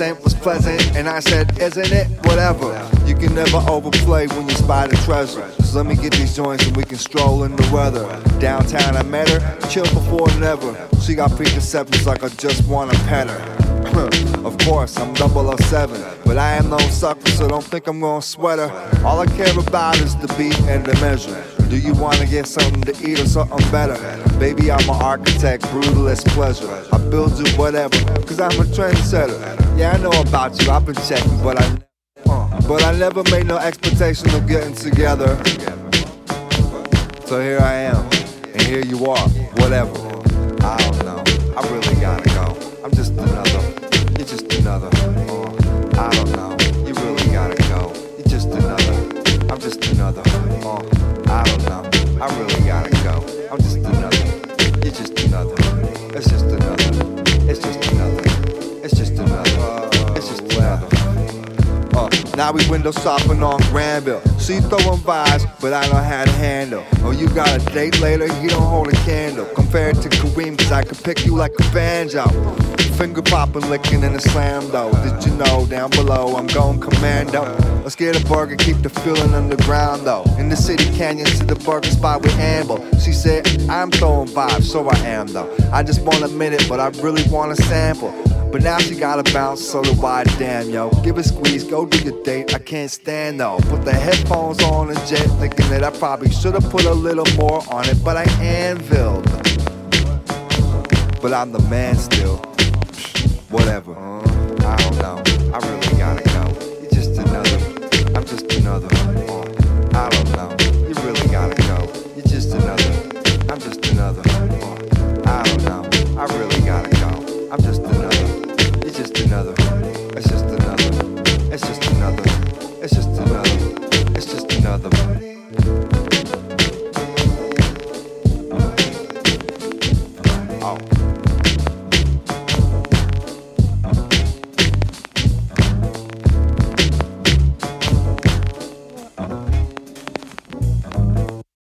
scent was pleasant, and I said, isn't it? Whatever. You can never overplay when you spot a treasure. So let me get these joints and we can stroll in the weather. Downtown I met her, chill before never. She got preconceptions like I just wanna pet her. Of course, I'm 007, but I am no sucker, so don't think I'm gonna sweat her. All I care about is the beat and the measure. Do you wanna get something to eat or something better? Baby, I'm an architect, brutalist pleasure. I build you whatever, cause I'm a trendsetter. Yeah, I know about you, I've been checking, but I never made no expectation of getting together. So here I am, and here you are, whatever. I don't know, I really gotta go. I'm just another, you're just another. I don't know, you really gotta go. You're just another, I'm just another. I don't know, I really gotta go. I'm just another, you're just another. It's just another, it's just another. It's just another, it's just another. Now we window shopping on Granville. She throwing vibes, but I know how to handle. Oh, you got a date later, you don't hold a candle. Compared to Kareem, cause I can pick you like a banjo. Finger popping, licking in the slam though. Did you know down below I'm going commando? Let's get a burger, keep the feeling underground though. In the city canyons to the burger spot we amble. She said I'm throwing vibes, so I am though. I just want a minute, but I really want a sample. But now she gotta bounce, so do I, damn yo. Give a squeeze, go do your date, I can't stand though. Put the headphones on and jet, thinking that I probably should've put a little more on it, but I anviled. But I'm the man still. Whatever. I don't know. I really gotta go. You're just another. I'm just another. I don't know. You really gotta go. You're just another. I'm just another. I don't know. I really gotta go. I'm just another. You're just another. It's just another. It's just